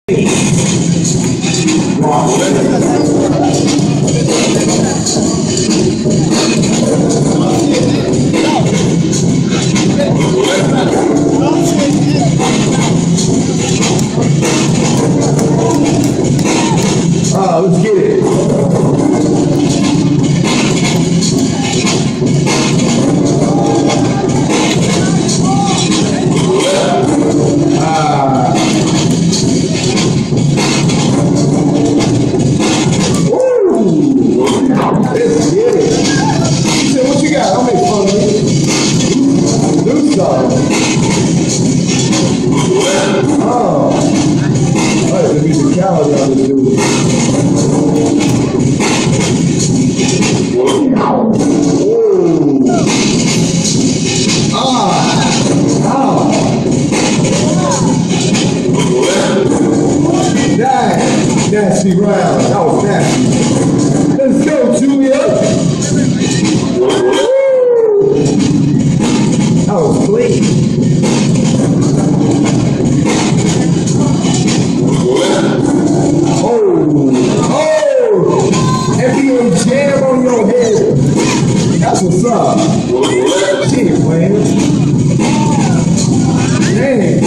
Let's get it. Let's get it. He said, what you got? Don't make fun of me. Do something. Oh. That's the musicality of this dude. Nasty round. That was nasty. Let's go, Julia. That was clean. NBA jam on your head. That's what's up. She ain't playing. Man.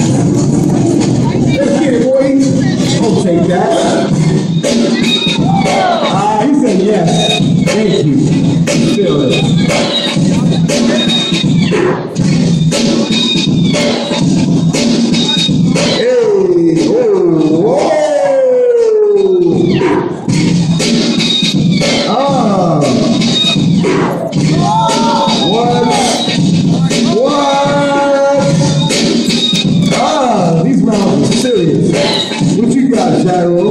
Let's get it, boy. Don't take that. He said yes. Thank you. Feel it. Hey, whoa. These rounds are serious. What you got, Gyro?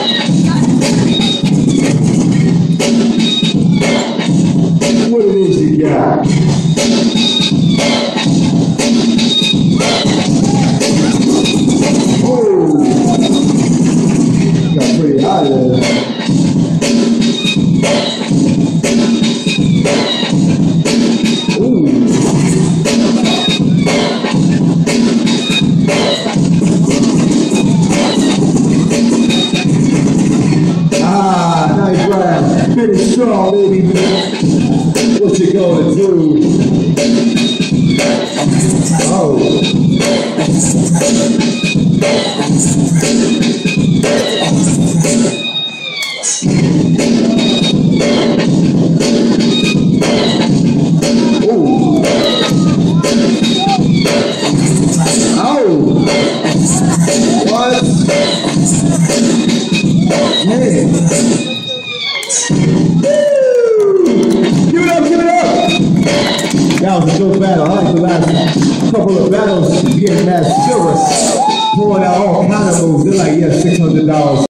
What it is you got? Oh, got pretty high there. Nice ride. Finish strong, baby. What you gonna do? Oh. Ooh. Oh. What? Man. Give it up, give it up! That was a dope battle. I like the last couple of battles getting that silver, pulling out all kind of moves. They're like, yeah, $600.